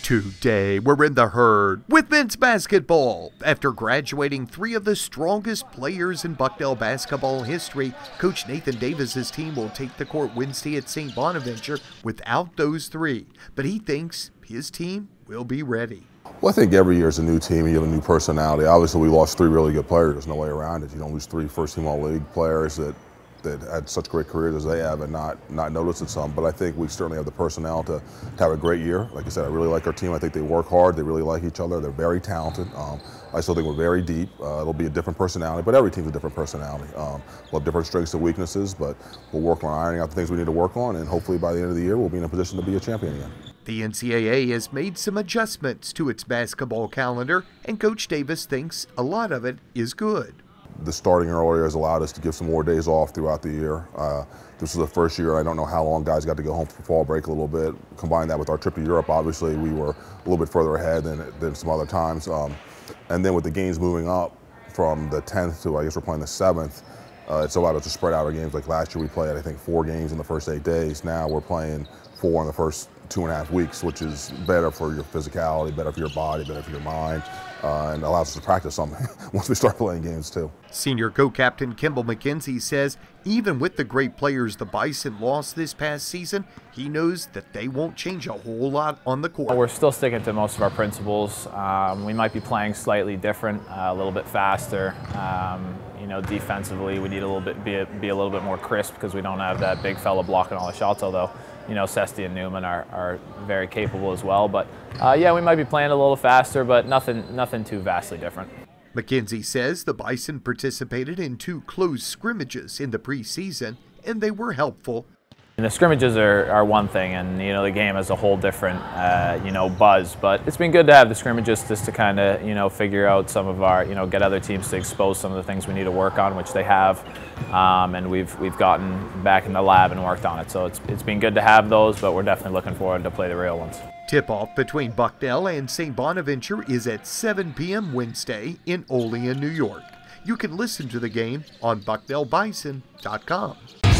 Today, we're in the herd with men's basketball. After graduating three of the strongest players in Bucknell basketball history, Coach Nathan Davis's team will take the court Wednesday at St. Bonaventure without those three. But he thinks his team will be ready. Well, I think every year is a new team and you have a new personality. Obviously, we lost three really good players. There's no way around it. You don't lose three first-team All-League players that had such great careers as they have and not notice it some. But I think we certainly have the personnel to have a great year. Like I said, I really like our team. I think they work hard. They really like each other. They're very talented. I still think we're very deep. It'll be a different personality, but every team's a different personality. We'll have different strengths and weaknesses, but we'll work on ironing out the things we need to work on, and hopefully by the end of the year, we'll be in a position to be a champion again. The NCAA has made some adjustments to its basketball calendar, and Coach Davis thinks a lot of it is good. The starting earlier has allowed us to give some more days off throughout the year. This was the first year, I don't know how long guys got to go home for fall break a little bit. Combine that with our trip to Europe, obviously we were a little bit further ahead than some other times. And then with the games moving up from the 10th to, I guess we're playing the 7th, it's allowed us to spread out our games. Like last year we played, I think, 4 games in the first 8 days. Now we're playing 4 in the first 2.5 weeks, which is better for your physicality, better for your body, better for your mind, and allows us to practice something once we start playing games too. Senior co-captain Kimball McKenzie says even with the great players the Bison lost this past season, he knows that they won't change a whole lot on the court. We're still sticking to most of our principles. We might be playing slightly different, a little bit faster. Defensively we need a little bit be a little bit more crisp because we don't have that big fella blocking all the shots, although Sesti and Newman are very capable as well. But yeah, we might be playing a little faster, but nothing too vastly different. McKenzie says the Bison participated in 2 close scrimmages in the preseason, and they were helpful. And the scrimmages are one thing, and the game has a whole different buzz. But it's been good to have the scrimmages just to kind of figure out some of our get other teams to expose some of the things we need to work on, which they have, and we've gotten back in the lab and worked on it. So it's been good to have those, but we're definitely looking forward to play the real ones. Tip-off between Bucknell and St. Bonaventure is at 7 p.m. Wednesday in Olean, New York. You can listen to the game on BucknellBison.com.